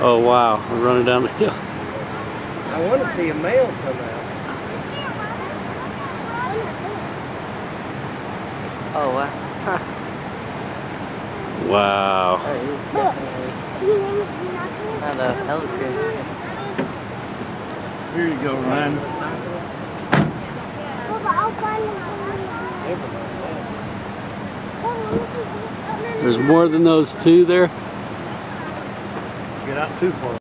Oh wow, we're running down the hill. I want to see a male come out. Oh wow. Wow. That is definitely not a pelican. Here you go, Ryan. There's more than those two there. Get out too far.